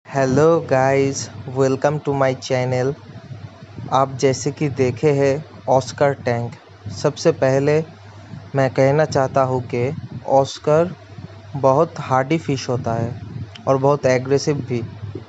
Hello guys, welcome to my channel. आप जैसे कि देखे हैं ऑस्कर टैंक। सबसे पहले मैं कहना चाहता हूँ कि ऑस्कर बहुत हार्डी फ़िश होता है और बहुत एग्रेसिव भी।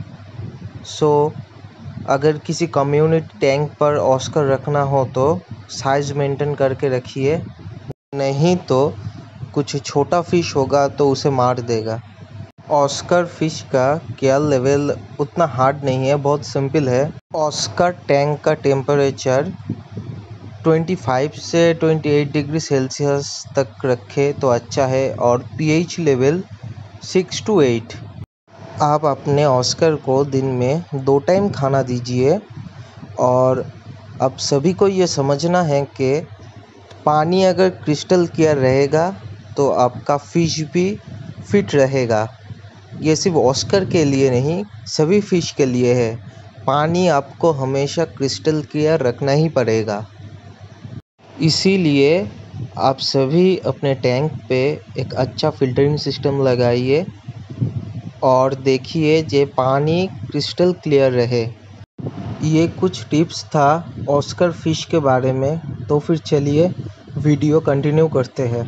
अगर किसी कम्युनिटी टैंक पर ऑस्कर रखना हो तो साइज़ मेंटेन करके रखिए, नहीं तो कुछ छोटा फ़िश होगा तो उसे मार देगा। ऑस्कर फ़िश का केयर लेवल उतना हार्ड नहीं है, बहुत सिंपल है। ऑस्कर टैंक का टेम्परेचर 25 से 28 डिग्री सेल्सियस तक रखे तो अच्छा है और पीएच लेवल 6 to 8। आप अपने ऑस्कर को दिन में 2 टाइम खाना दीजिए। और अब सभी को ये समझना है कि पानी अगर क्रिस्टल क्लियर रहेगा तो आपका फ़िश भी फिट रहेगा। ये सिर्फ ऑस्कर के लिए नहीं, सभी फ़िश के लिए है। पानी आपको हमेशा क्रिस्टल क्लियर रखना ही पड़ेगा। इसीलिए आप सभी अपने टैंक पे एक अच्छा फ़िल्टरिंग सिस्टम लगाइए और देखिए जे पानी क्रिस्टल क्लियर रहे। ये कुछ टिप्स था ऑस्कर फ़िश के बारे में। तो फिर चलिए वीडियो कंटिन्यू करते हैं।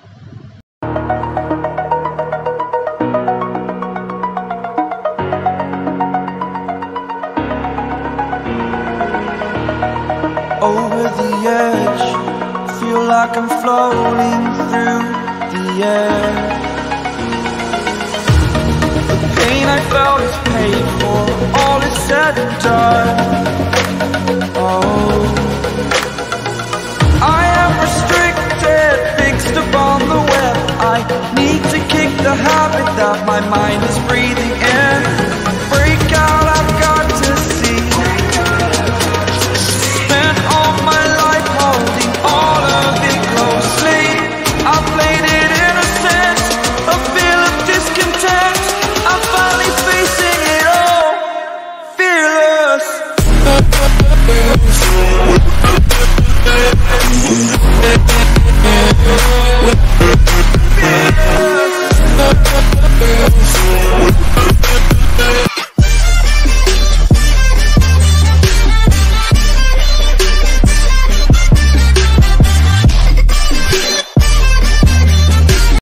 Over the edge, feel like I'm floating through the air. The pain I felt is paid for, all is said and done. Oh, I am restricted, fixed upon the web. I need to kick the habit that my mind is breathing in.